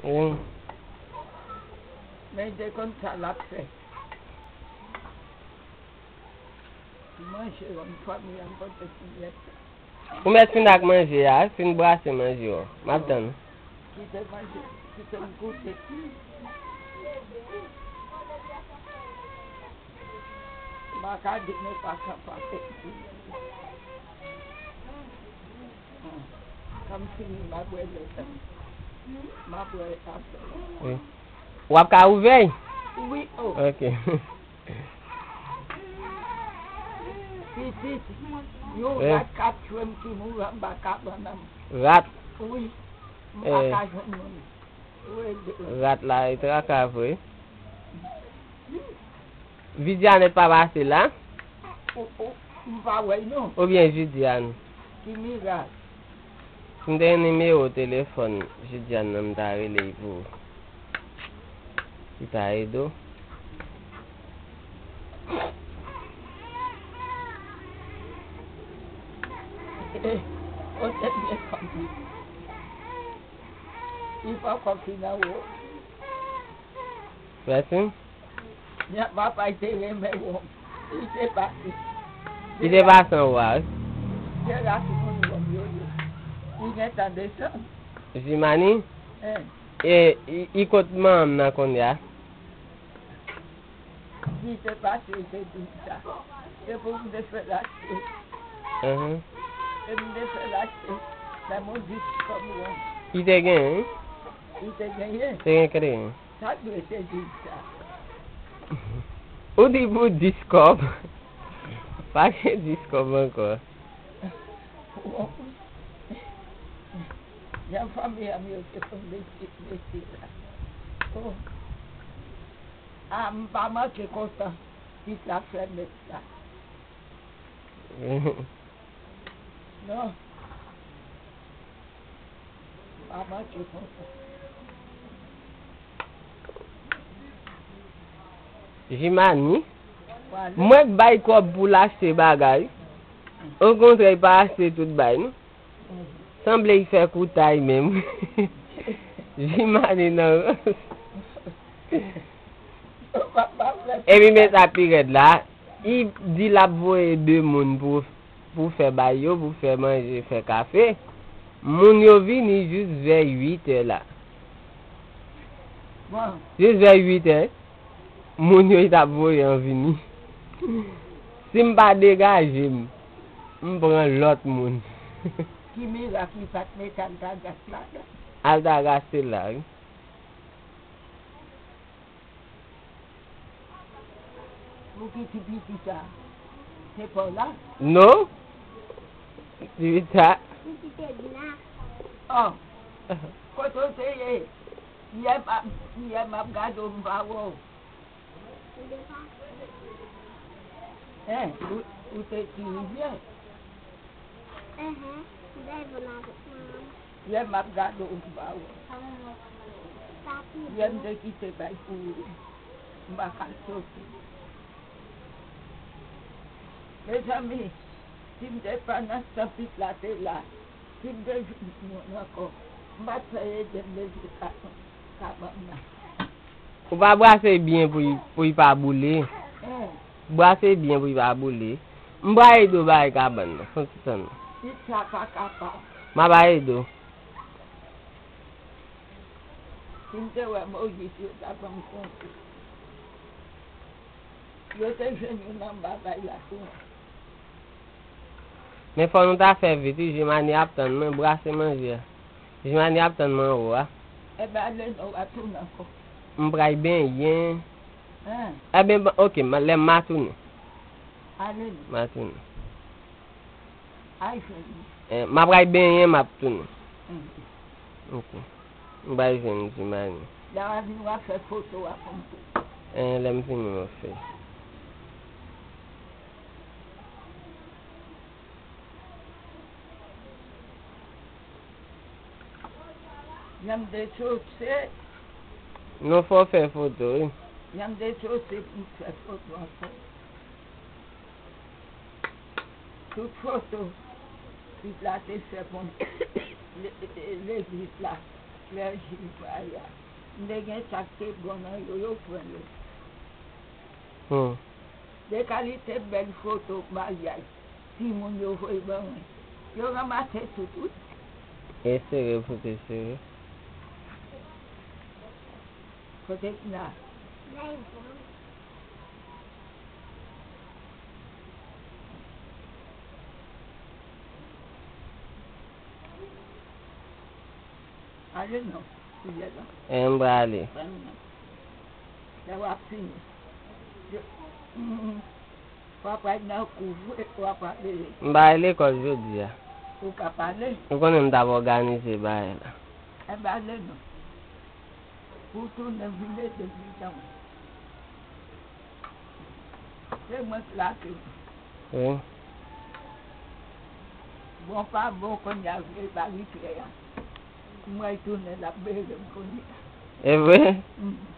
Mais dès qu'on ça l'a fait. Manger une famille en bonne petite. Ou met fin ak manje ya, fin brase manje yo. M'attend. Qui te mange, qui te goûte. Ma carte n'est pas capable. Comme si ma boîte était. Ma boîte est. Oui. Ou ap ka ouvey? Oui, oh. Ok. Si, yo rat kat chouem ki mou an baka banam. Rat? Oui. Mbaka jen moun. Rat la e tra kavwe. Vidiane pa base la? Mpa wey nou. Ou bien Vidiane? Ki mi rat. Mde numéro téléphone Vidiane nam ta rele pou. Si ta edo. O te mye konti. I pa konti na wo. Versin? Ya papa ite reme wo. Ite basi. Ite basan waz? Je rasi moun wom yo yo. I net an desan. Jimani? I kote mam nan kon ya? Ite basi ite di sa. Se pou mde fe lase. Se mde fe lase. La moun dis kom wom. Ite gen? Ite gen ye? Te gen kre? Sa dwe se di sa. Ou di pou diskop? Pa ke diskop anko? Yan fami am yo se kon besi la. Mpa man ke konta. Tit la flemme sa. Non. Mpa man ke konta. Jimani? Mwen bay kop pou l'achete bagay. Au kontre y pa achete tout bay nou. Semble y fe koutay mem. Jimani nan. E mi met api red la. I di la voye 2 moun pou fe bay yo, pou fe manje, fe kafe. Moun yo vini jus vers 8 la. Jus vers 8 moun yo it ap voye an vini. Si mpa degaje mpren lot moun. Ki mi la ki pat met an ta gas la. Al ta gas se la. Ou ki ti piti sa? Se po la? Non? Ti pita? Oh. Koto se ye. Ye map gado mpa wo. Ou te ki rivye? Ye map gado mpa wo. Ye mde ki te bay pou mba kalsosi. Mes amis, si mde panan sapit la te la, si mde moun akon, mba traye jem de kaban na. Ou pa brase bien pou y pa boule. Brase bien pou y pa boule. Mba edo ba y kaban na. Fonsi san. Ita pa kapa. Ma ba edo. Si mde we mo yisi yo taban konti. Yo te jen yon nan babay la tou. Men fò nou ta fè viti, Jimani ap tan men brase manje. Jimani ap tan men ou a. Ebe ale nou atou nan ko. Mbray ben yen. Ebe, ok, lem matouni. Ale nou. Matouni. Ay feni. Mbray ben yen matouni. Ok. Mbray jen Jimani. Da wazin wafè foto wakontou. Lem fini wafè. Yam de chose. Non fò fè foto. Yam de chose pou fè foto wakontou. Tout foto. Puis là, c'est bon. L'église là. Claire Gilles, ninguém sabe que é bom, não, eu falo. De qualité belle photo, mariage. Si mon yo foi bom, eu ramassei tudo. Esse é o professor. Pode que não. Ali não, filha não. Embrale. Eu assim. Papai não couvre, papai dele. Embrale que je dis. O capalé? On connaît d'abord organiser bail là. É balé não. Pour tout le village de Bidon. C'est moi là que. Oui. Bon pas bon qu'on y a vu Paris. Moi, je tourne la belle de C'est vrai?